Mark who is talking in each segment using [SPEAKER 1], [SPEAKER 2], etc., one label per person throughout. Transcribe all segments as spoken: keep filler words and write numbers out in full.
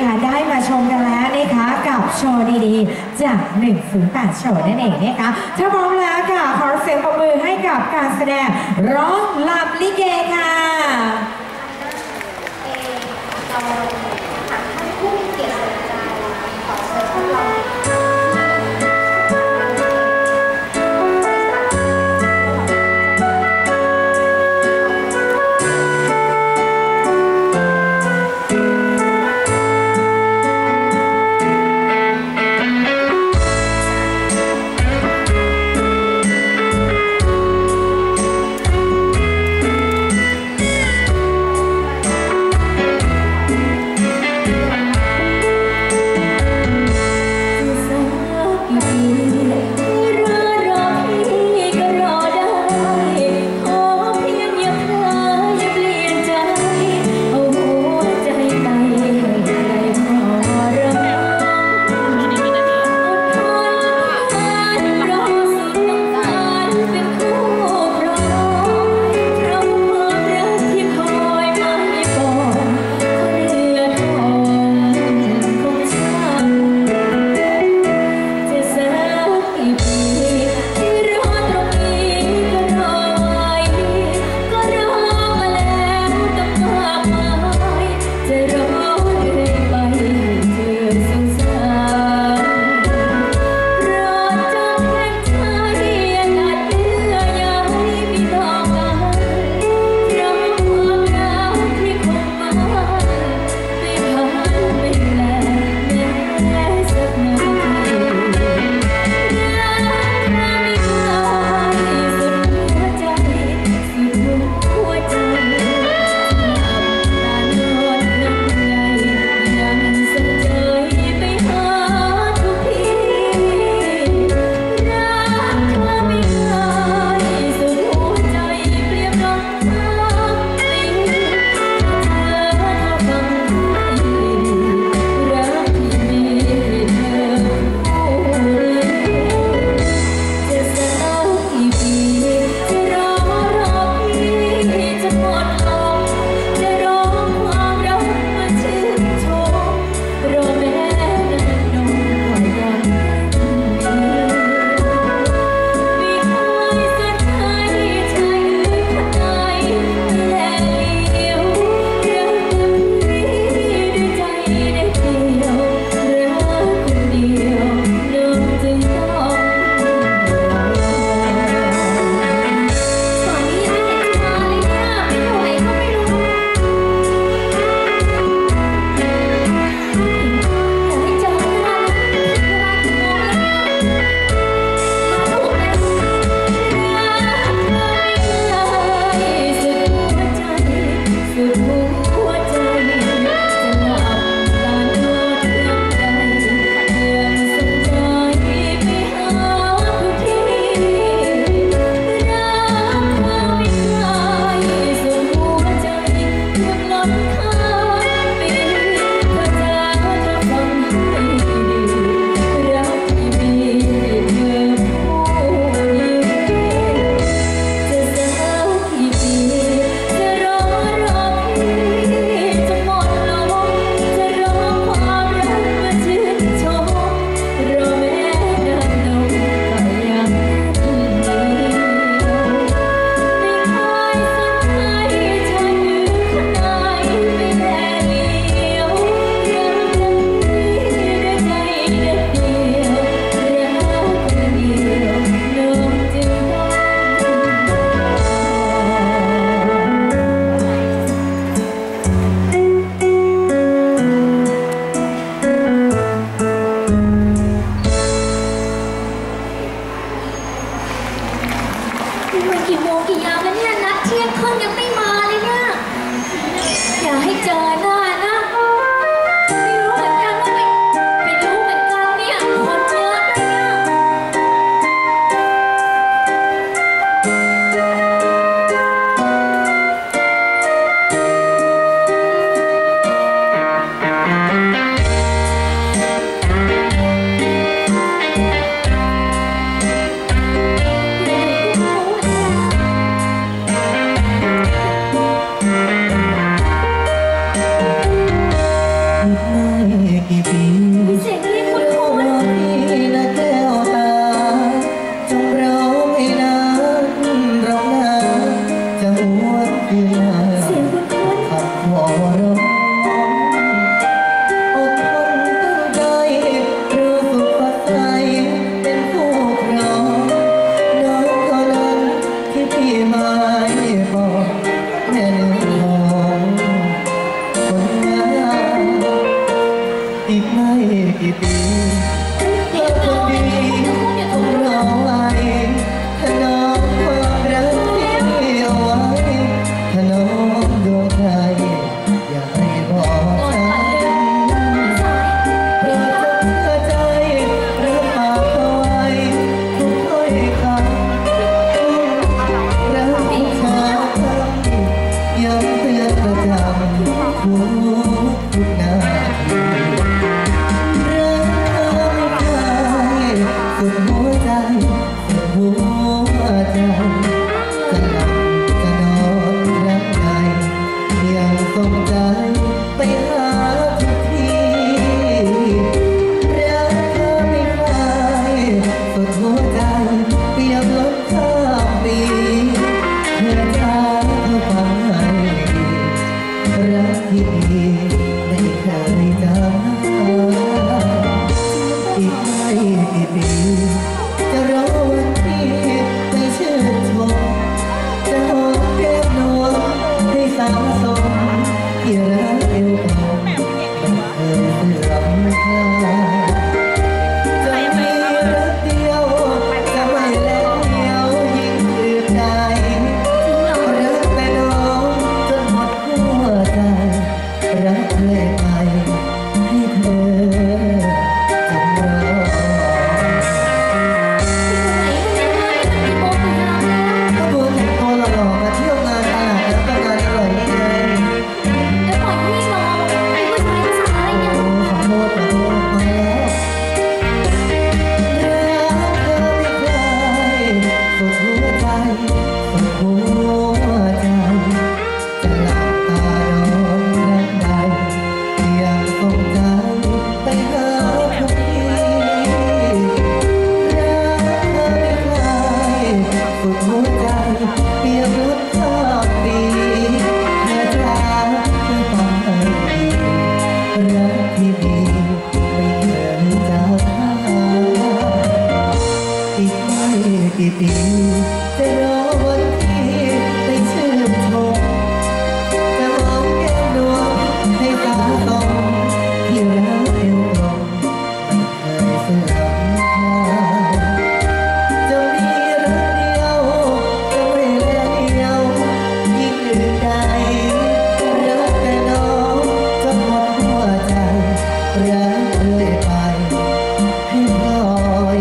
[SPEAKER 1] นะคะได้มาชมกันแล้วนะคะกับโชว์ดีๆจากหนึ่งถึงแปดโชว์นั่นเองนะคะถ้าพร้อมแล้วค่ะขอเสียงปรบมือให้กับการแสดงร้องลำลิเกค่ะ
[SPEAKER 2] กี่ปี
[SPEAKER 3] เสียงเรียกคุณคุณ
[SPEAKER 2] พี่นะแก้วตาจงร้องให้นานร้องนาจะหวนคืนเสียงคุณคุณขับหัวร้องอดทนตั้งใจรู้สุขฝักใฝ่เป็นผู้ครองน้องเท่านั้นที่พี่หมายบอกแม่เนื้อหอมคนงามอีกไม่กี่ปีเพื่อคนดีคงรอไว้ถ้าน้องความรักที่เอาไว้ถ้าน้องดวงใจอย่าให้บอกฉันโปรดจงเชื่อใจรับปากเอาไว้ทุกถ้อยคำรักทุกชาคำย้ำเตือนประจำทุกทุกนาทีสุดหัวใจสุดหัวใจจะหลับจะนอนรักใดยังทรงใจไปหาทุกทีรักเธอไม่คลายสุดหัวใจเปรียบลมข้ามปีเพื่อช้าเธอฟังให้รักที่ดีไม่เคยจางอีกไม่กี่ปีจะรอวันที่ไปชื่นชมจะหอมแก้มนวลให้สาวสมที่รักเอวอ่อนไม่เคยเสื่อมคลายจะมีรักเดียวจะไม่แลเดียวยิ่งอื่นใดรักแต่น้องจนหมดหัวใจรักเรื่อยไปให้เธอกี่ปีจะรอวันที่ไปชื่นชมจะหอมแก้มดวงให้สาวสมที่รักเอวตรงไม่เคยเสื่อมคลายจะมีรักเดียวจะไม่แลเดียวยิ่งอื่นใดรักแต่น้องจนหมดหัวใจรักเรื่อยไปให้พลอย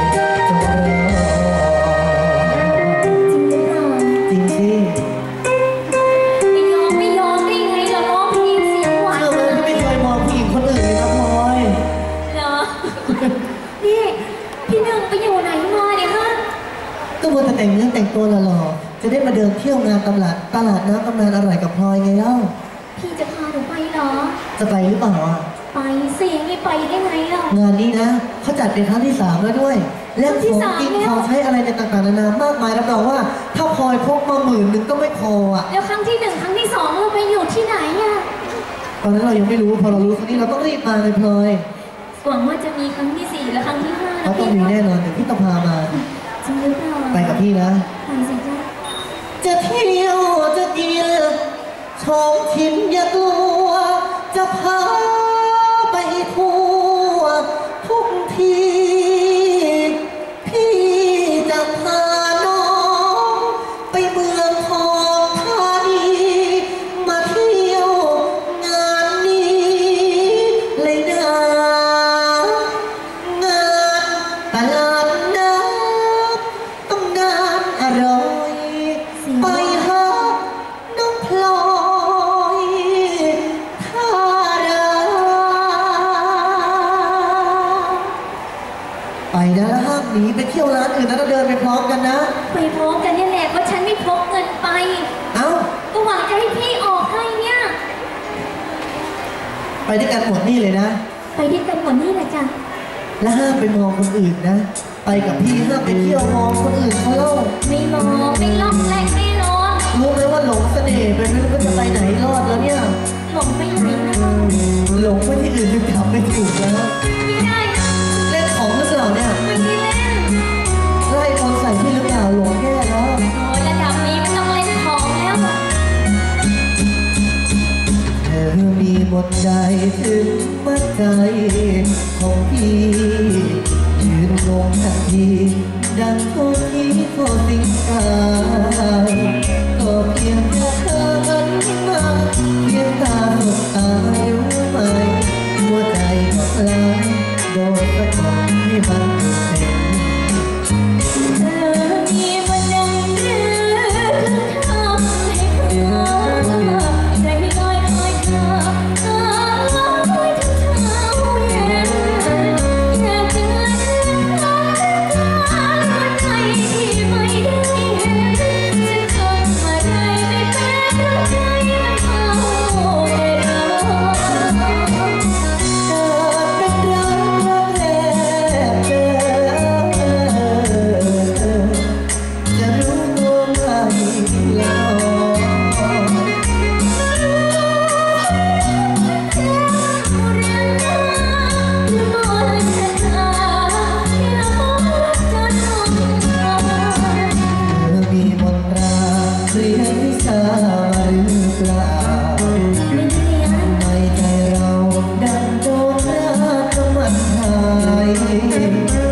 [SPEAKER 2] แต่งเนื้อแต่งตัวหล่อๆจะได้มาเดินเที่ยวงานตลาดตลาดน้ำตำนานอร่อยกับพลอยไงเล่า
[SPEAKER 3] พี่จะพาหนูไปเหรอ
[SPEAKER 2] จะไปหรือเปล่าอ่ะ
[SPEAKER 3] ไปสิไม่ไปได้ไงล่ะ
[SPEAKER 2] งานนี้นะเขาจัดเป็นครั้งที่สามแล้วด้วยและของกินของใช้อะไรในต่างๆนานามากมายรับรองว่าถ้าพลอยพกมาหมื่นหนึ่งก็ไม่พออ่ะ
[SPEAKER 3] แล้วครั้งที่หนึ่งครั้งที่สองเราไปอยู่ที่ไหนอ่ะ
[SPEAKER 2] ตอนนั้นเรายังไม่รู้พอเรารู้ครั้งนี้เราต้องรีบมาเลยพลอย
[SPEAKER 3] หวังว่าจะมีครั้งที่สี่และครั้งที่ห้า
[SPEAKER 2] เขาต้องมีแน่นอนเดี๋ยวพี่ต้องพามา
[SPEAKER 3] จริงหรือเปล่า
[SPEAKER 2] ไปกับพี่นะ
[SPEAKER 3] ไปสิจ้ะ
[SPEAKER 2] จะเที่ยวจะเที่ยวชมชิมอย่ากลัวจะพาไปทั่วทุกทีพี่จะพาน้องไปเมืองทองธานีมาเที่ยวงานนี้เลยนะงานตลาดน้ำตำนานอร่อยไปหาน้องพลอยท่าราไปนะห้ามหนีไปเที่ยวร้านอื่นนะเราเดินไปพร้อมกันนะ
[SPEAKER 3] ไปพร้อมกันนี่แหละเพราะฉันไม่พกเงินไป
[SPEAKER 2] เอ้า
[SPEAKER 3] ก็หวังจะให้พี่ออกให้เนี่ย
[SPEAKER 2] ไปด้วยกันหมดนี่เลยนะ
[SPEAKER 3] ไปด้วยกันหมดนี่แหละจ้ะ
[SPEAKER 2] และห้ามไปมองคนอื่นนะ ไปกับพี่ห้ามไปเที่ยวมองคนอื่นเขาเล่า
[SPEAKER 3] ไม่มองไม่ล็อกแรกไม่นอน
[SPEAKER 2] รู้ไหมว่าหลงเสน่ห์ไปไม่รู้ว่าจะไปไหนรอดแล้วเนี่ย
[SPEAKER 3] หลงไปไหนนะ
[SPEAKER 2] หลงไปที่อื่นจะทำไม่ถูกแล้ว
[SPEAKER 3] ไม่ได้นะ
[SPEAKER 2] เล่นของหรือเปล่าเนี่ย
[SPEAKER 3] ไม่ได้เล่น
[SPEAKER 2] ไล่คนใส่พี่หรือเปล่าหลงแย่แล้ว
[SPEAKER 3] โอ้ยระดับนี้ไม่ต้องเล่นของแล้ว
[SPEAKER 2] เธอมีหมดใจถึงมัดใจของพี่ยืนงงทันทีดังคนที่โคสิงกายก็เพียงแค่เธอหันมาเพียงตาสบตารู้ไหมหัวใจก็กลายโดนสะกดให้มันเต็ม
[SPEAKER 3] เธอมีวันนั้นหรือทำให้เธอใจลอยคอยเธอตาลอยทั้งเช้าเย็นอยากจะเล่นน้ำตาหัวใจที่ไม่ได้เห็นจะทำอะไรไม่เป็นเพราะใจมันเอาแต่เรา
[SPEAKER 2] เกิดเป็นรักรักแรกเจอจะรู้ตัวว่ามีแล้ว เธอมีมนตราเรียนวิชามาหรือเปล่าในใจเราดังโดนรักน้ำมันหาย